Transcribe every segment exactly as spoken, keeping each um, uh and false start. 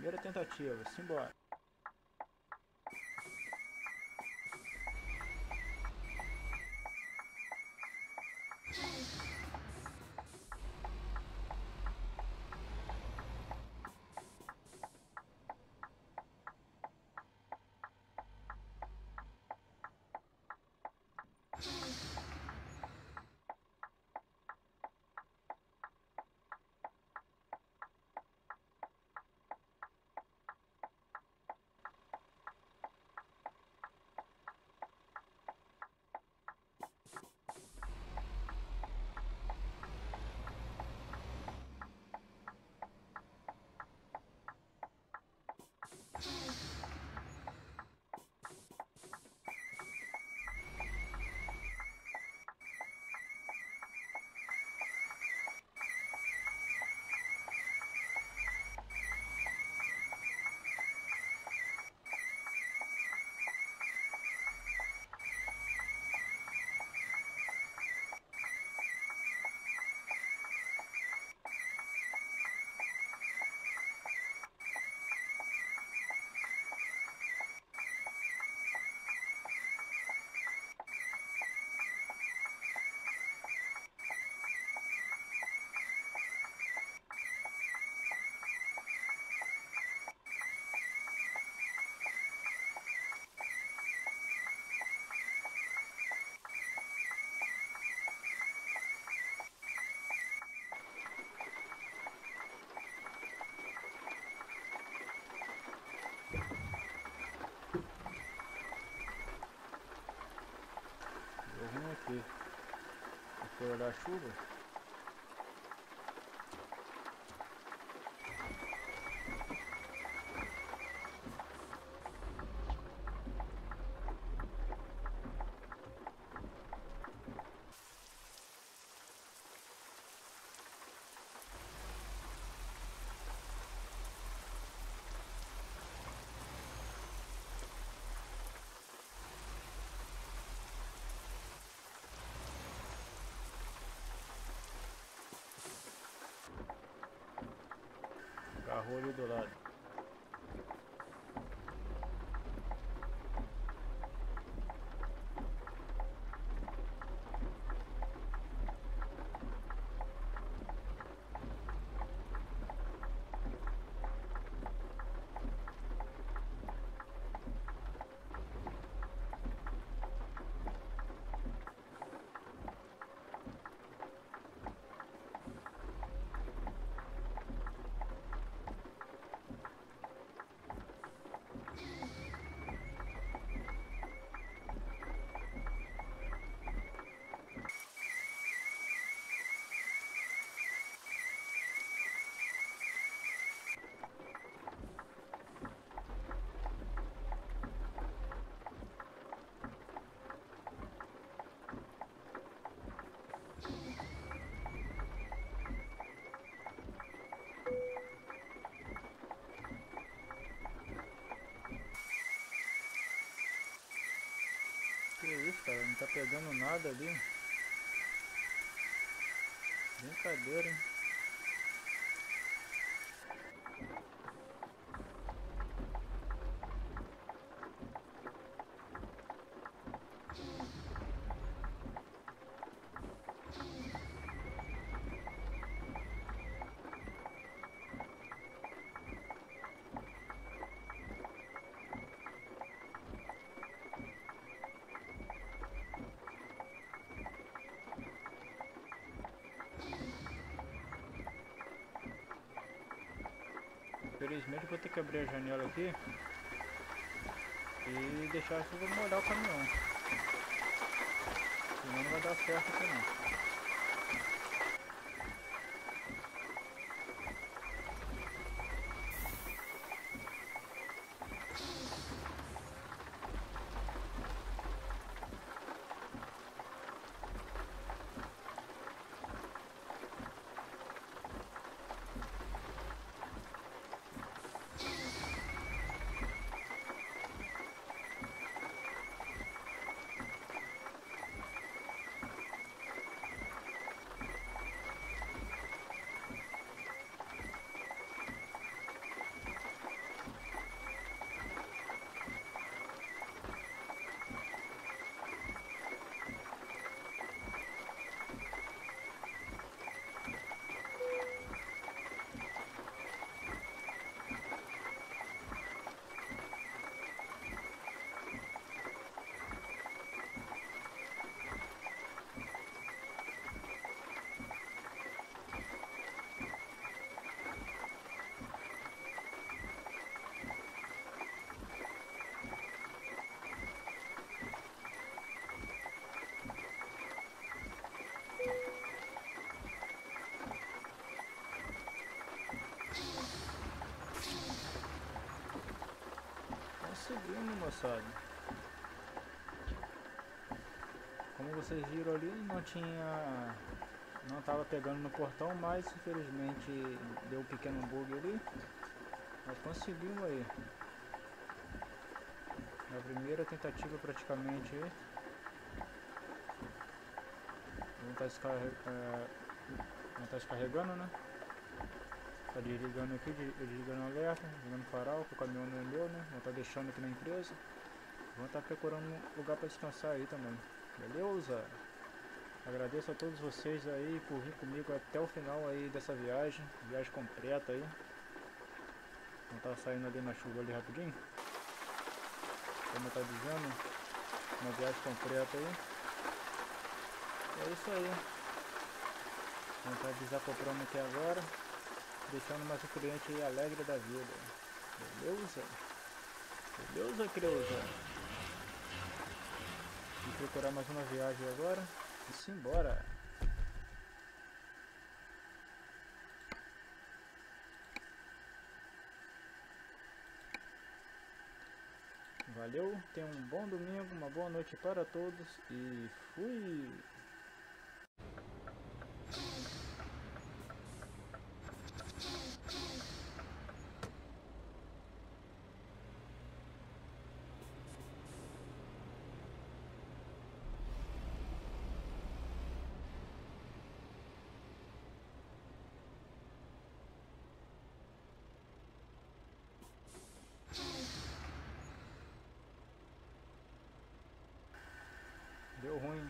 Primeira tentativa, simbora. Eu vim aqui. Foi olhar a chuva. Carro ali do lado. Que isso, cara? Não tá pegando nada ali. Brincadeira, hein? Infelizmente vou ter que abrir a janela aqui e deixar a chuva molhar o caminhão. Senão não vai dar certo aqui não. conseguimos, moçada. Como vocês viram ali, não tinha... Não tava pegando no portão, mas infelizmente deu um pequeno bug ali. Mas conseguimos aí. Na primeira tentativa praticamente aí. Vamos estar descarre... é... tá descarregando, né? Tá desligando aqui, desligando o alerta, desligando o farol, que o caminhão não é meu, né? Vou estar deixando aqui na empresa. Vou estar procurando um lugar para descansar aí também. Beleza? Agradeço a todos vocês aí por vir comigo até o final aí dessa viagem. Viagem completa aí. Vou estar saindo ali na chuva ali rapidinho. Como eu tá dizendo, uma viagem completa aí. É isso aí. Vamos estar desacoplando aqui agora. Deixando mais o cliente aí alegre da vida. Beleza? Beleza, criousa? Vou procurar mais uma viagem agora. E simbora! Valeu, tenha um bom domingo, uma boa noite para todos e fui! Deu ruim.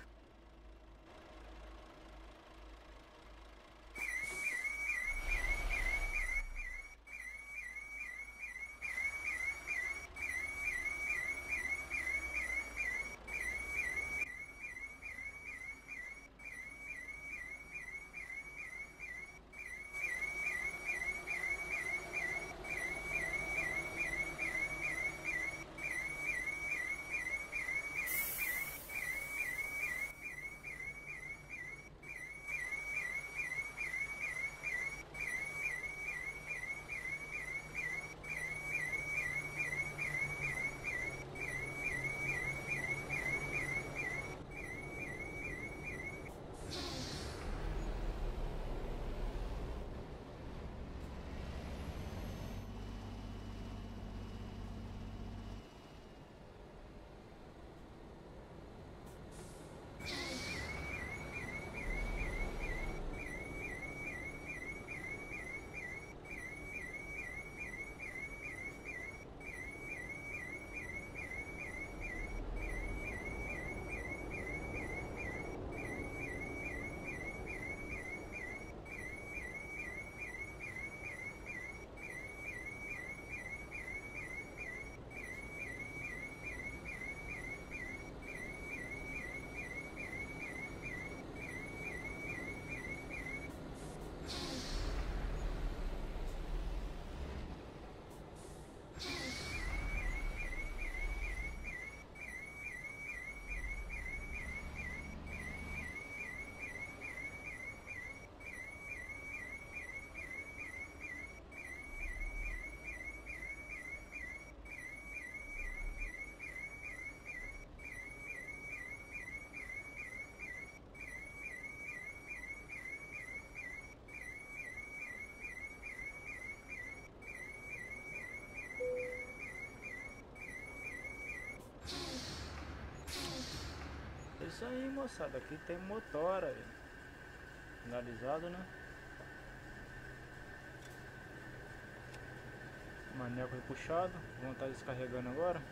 É isso aí, moçada, aqui tem motor aí. Finalizado, né? Maneco puxado. Vamos estar descarregando agora.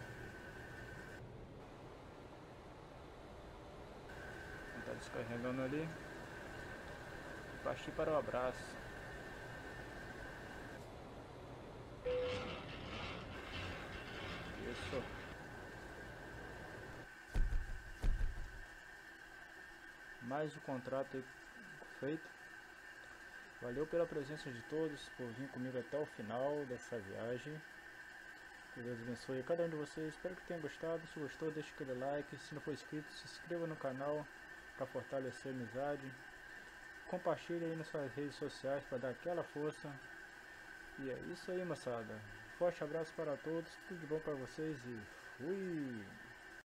Vamos estar descarregando ali. Partir para o abraço. Isso. Mais um contrato aí feito. Valeu pela presença de todos, por vir comigo até o final dessa viagem. Que Deus abençoe a cada um de vocês. Espero que tenham gostado. Se gostou, deixe aquele like. Se não for inscrito, se inscreva no canal para fortalecer a amizade. Compartilhe aí nas suas redes sociais para dar aquela força. E é isso aí, moçada. forte abraço para todos, tudo de bom para vocês e fui!